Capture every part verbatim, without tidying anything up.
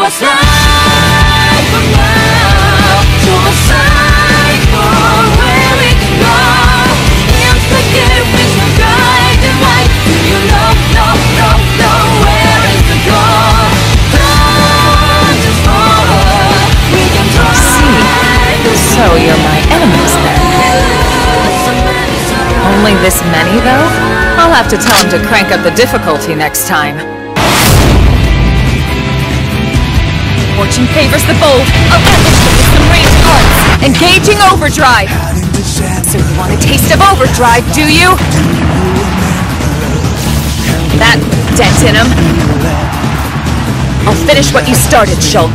us right from now. Show us sight for where we can go. Hands that give wisdom, guiding light. Do you know, know, know, know where is the goal? Come just follow. We can try. See, so you're my enemies then. Only this many, though? I'll have to tell him to crank up the difficulty next time. Fortune favors the bold. I'll ambush them with some ranged arts. Engaging overdrive! So you want a taste of overdrive, do you? That dent in him. I'll finish what you started, Shulk.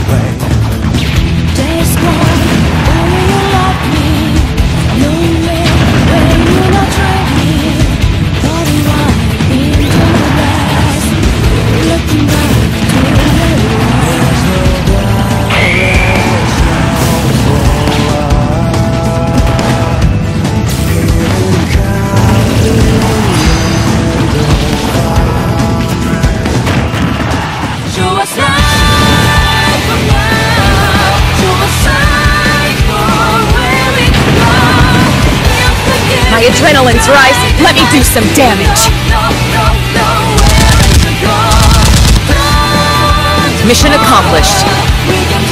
My adrenaline's rising. Let me do some damage. Mission accomplished.